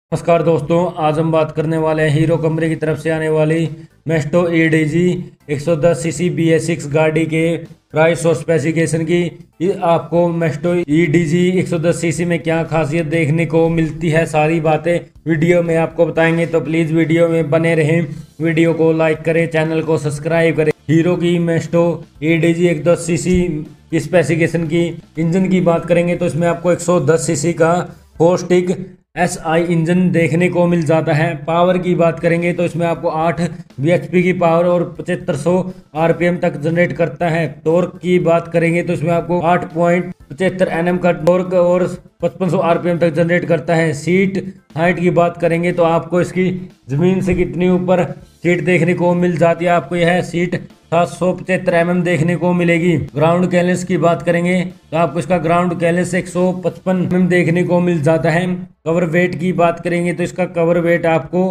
नमस्कार दोस्तों, आज हम बात करने वाले हैं हीरो कंपनी की तरफ से आने वाली मेस्टो ईडीजी 110 सीसी BS6 गाड़ी के प्राइस और स्पेसिफिकेशन की। आपको मेस्टो ईडीजी 110 सीसी में क्या खासियत देखने को मिलती है, सारी बातें वीडियो में आपको बताएंगे, तो प्लीज़ वीडियो में बने रहें। वीडियो को लाइक करें, चैनल को सब्सक्राइब करें। हीरो की मेस्टो ईडीजी 110 सीसी की स्पेसिफिकेशन की इंजन की बात करेंगे तो इसमें आपको 110 सीसी का 4 स्टिक SI इंजन देखने को मिल जाता है। पावर की बात करेंगे तो इसमें आपको 8 bhp की पावर और 7500 RPM तक जनरेट करता है। टॉर्क की बात करेंगे तो इसमें आपको 8.75 Nm का टॉर्क और 5500 RPM तक जनरेट करता है। सीट हाइट की बात करेंगे तो आपको इसकी ज़मीन से कितनी ऊपर सीट देखने को मिल जाती है। आपको यह सीट 775 mm देखने को मिलेगी। ग्राउंड क्लियरेंस की बात करेंगे तो आपको इसका ग्राउंड क्लियरेंस 155 mm देखने को मिल जाता है। कवर वेट की बात करेंगे तो इसका कवर वेट आपको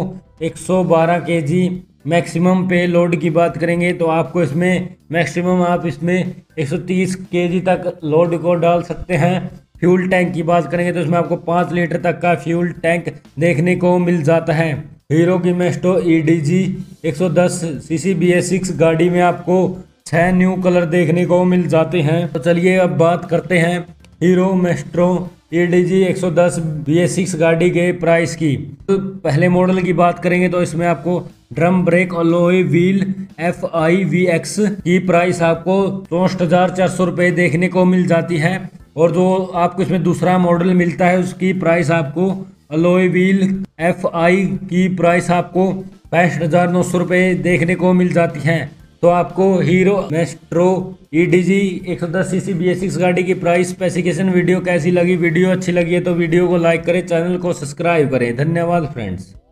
112 kg। मैक्सिमम पे लोड की बात करेंगे तो आपको इसमें मैक्सिमम आप इसमें 130 kg तक लोड को डाल सकते हैं। फ्यूल टैंक की बात करेंगे तो इसमें आपको 5 लीटर तक का फ्यूल टैंक देखने को मिल जाता है। हीरो की मेस्टो ईडीजी 110 सीसी BS6 गाड़ी में आपको 6 न्यू कलर देखने को मिल जाते हैं। तो चलिए अब बात करते हैं हीरो मेस्ट्रो ईडीजी 110 BS6 गाड़ी के प्राइस की। तो पहले मॉडल की बात करेंगे तो इसमें आपको drum brake alloy wheel FIVX की प्राइस आपको 64,400 रुपये देखने को मिल जाती है। और जो आपको इसमें दूसरा मॉडल मिलता है उसकी प्राइस आपको अलॉय व्हील FI की प्राइस आपको 65,900 रुपये देखने को मिल जाती है। तो आपको hero maestro EDG 110 CC BS6 गाड़ी की प्राइस स्पेसिफिकेशन वीडियो कैसी लगी? वीडियो अच्छी लगी है तो वीडियो को लाइक करें, चैनल को सब्सक्राइब करें। धन्यवाद फ्रेंड्स।